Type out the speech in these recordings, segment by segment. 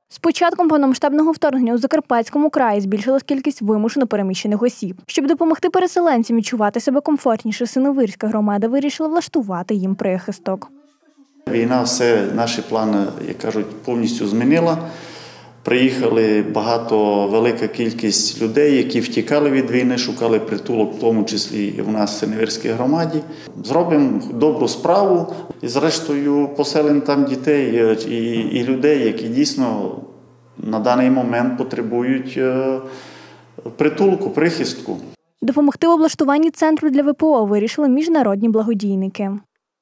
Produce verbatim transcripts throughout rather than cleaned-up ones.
З початком повномасштабного вторгнення у Закарпатському краї збільшилась кількість вимушено переміщених осіб. Щоб допомогти переселенцям відчувати себе комфортніше, Синевирська громада вирішила влаштувати їм прихисток. Війна все наші плани, як кажуть, повністю змінила. Приїхали багато, велика кількість людей, які втікали від війни, шукали притулок, в тому числі і в нас в Синевирській громаді. Зробимо добру справу і зрештою поселимо там дітей і, і людей, які дійсно на даний момент потребують притулку, прихистку. Допомогти в облаштуванні центру для ВПО вирішили міжнародні благодійники.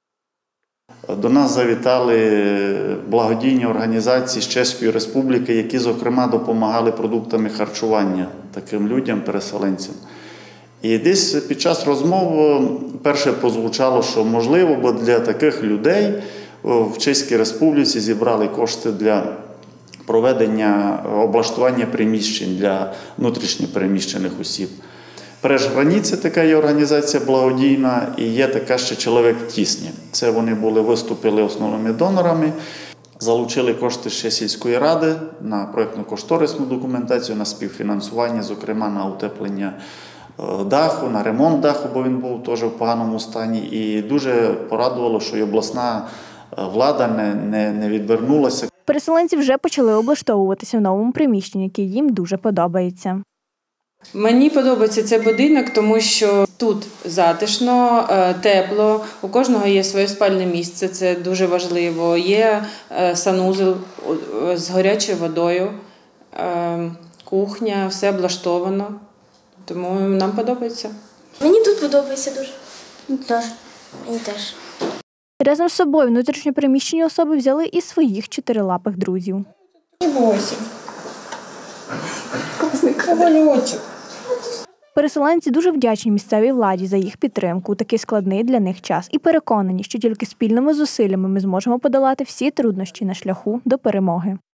До нас завітали благодійні організації з Чеської Республіки, які, зокрема, допомагали продуктами харчування таким людям, переселенцям. І десь під час розмов перше прозвучало, що можливо, бо для таких людей в Чеській Республіці зібрали кошти для проведення облаштування приміщень для внутрішньо переміщених осіб. Пережграниця така є організація благодійна і є така ще «Чоловік тісні». Це вони були, виступили основними донорами, залучили кошти ще сільської ради на проєктно-кошторисну документацію, на співфінансування, зокрема на утеплення даху, на ремонт даху, бо він був теж в поганому стані. І дуже порадувало, що і обласна влада не, не, не відвернулася. Переселенці вже почали облаштовуватися в новому приміщенні, яке їм дуже подобається. Мені подобається цей будинок, тому що тут затишно, тепло, у кожного є своє спальне місце, це дуже важливо. Є санузел з гарячою водою, кухня, все облаштовано, тому нам подобається. Мені тут подобається дуже. Теж. Мені теж. Разом з собою внутрішньо переміщені особи взяли і своїх чотирилапих друзів. І восім. Переселенці дуже вдячні місцевій владі за їх підтримку у такий складний для них час і переконані, що тільки спільними зусиллями ми зможемо подолати всі труднощі на шляху до перемоги.